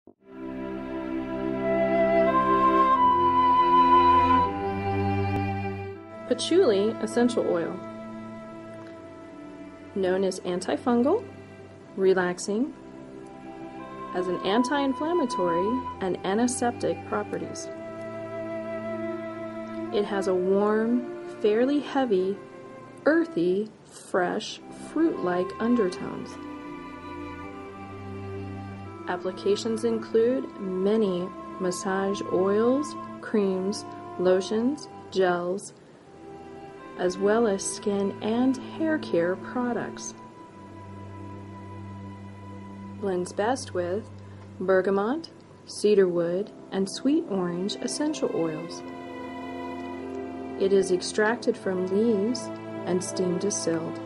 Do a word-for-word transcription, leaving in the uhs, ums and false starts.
Patchouli essential oil, known as antifungal, relaxing, as an anti-inflammatory and antiseptic properties. It has a warm, fairly heavy, earthy, fresh, fruit-like undertones. Applications include many massage oils, creams, lotions, gels, as well as skin and hair care products. Blends best with bergamot, cedarwood, and sweet orange essential oils. It is extracted from leaves and steam distilled.